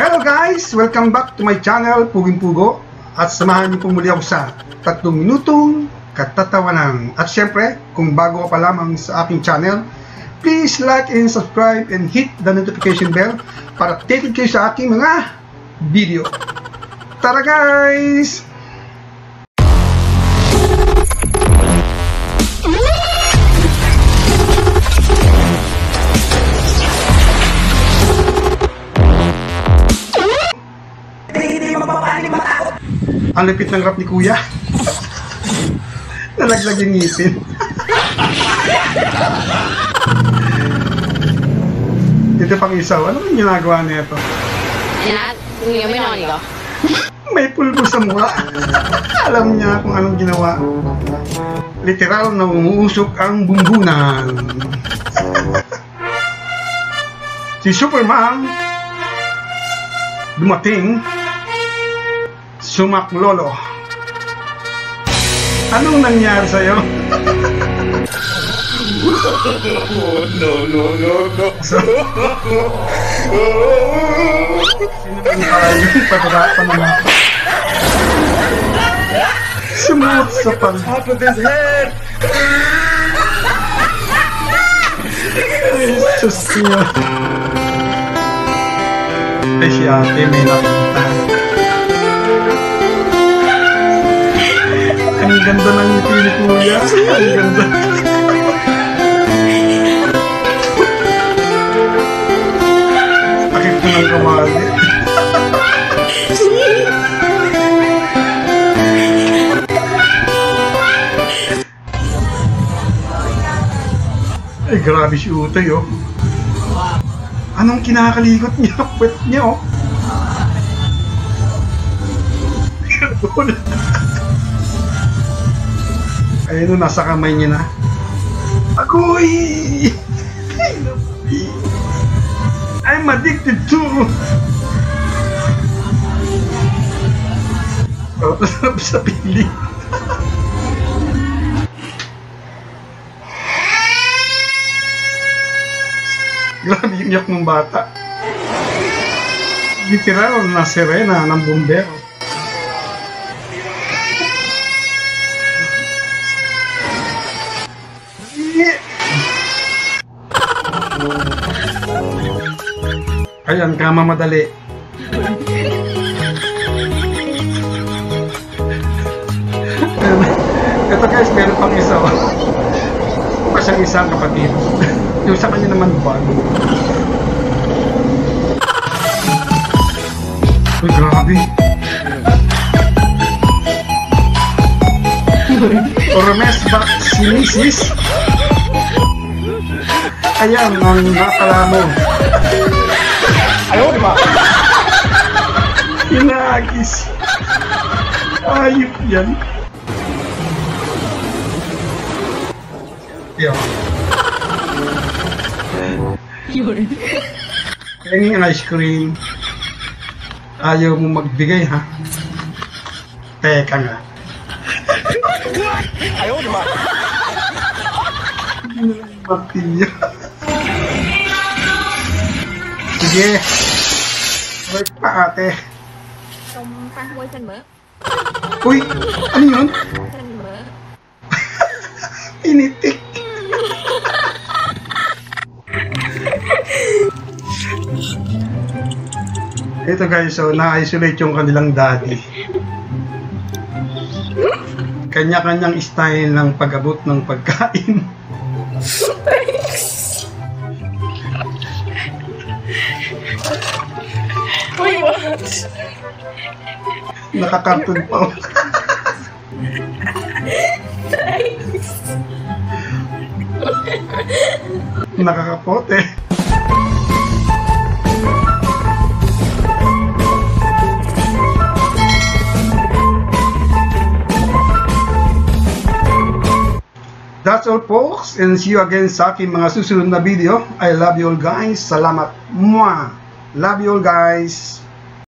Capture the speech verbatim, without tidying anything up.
Hello guys! Welcome back to my channel, Puging Pugo. At samahan niyo po muli ako sa tatlong minutong katatawanan. At syempre, kung bago ka pa lamang sa aking channel, please like and subscribe and hit the notification bell para updated kayo sa aking mga video. Tara guys! Ang lipit ng rap ni Kuya. Nalaglag yung ngipin. Ito pang isaw. Ano yung ginagawa niya ito? May pulbo sa mukha. Alam niya kung anong ginawa. Literal na umuusok ang bumbunan. Si Superman dumating, sumaklolo. Anong nangyari sa'yo? No, no, no, no. So, sino yung tayo? Pagkarapan naman. Sumuot sa pan. Top of his head. Ay, Diyos niya. Ay, si ate may nakita. Ang ganda ng ngiti ni Kuya. Ang ganda. Akit ko ng kamali. Ay, grabe si Utoy, oh. Anong kinakalikot niya? Pwet niya, oh. Ayun, no, nasa kamay niya na. Agoy! I'm addicted to! Oh, sarap sa pili. Grabe yung iyak ng bata. Literal na sirena ng bumbero. Ayan, kama madali. Ito guys, meron pang isa. Pa siyang isang kapatid. Yung sa kanya naman bago. Uy, grabe. Ormes back si Missus Ayan, ang nakakala mo. Ayaw, di ba? Hinagis. Ayop yan. Yo. Pahinging ice cream. Ayaw mo magbigay, ha? Teka nga. Ayaw, di ba? Martilyo. Sige. Wait pa, ate. Uy, ano yun? Initik. Ito guys, so na-isolate yung kanilang daddy. Kanya-kanyang style ng pag-abot ng pagkain. Wait, what? Nakakarton pa. Nakakapote. That's all folks, and see you again sa aking mga susunod na video. I love you all guys. Salamat. Mwah. Love you all guys.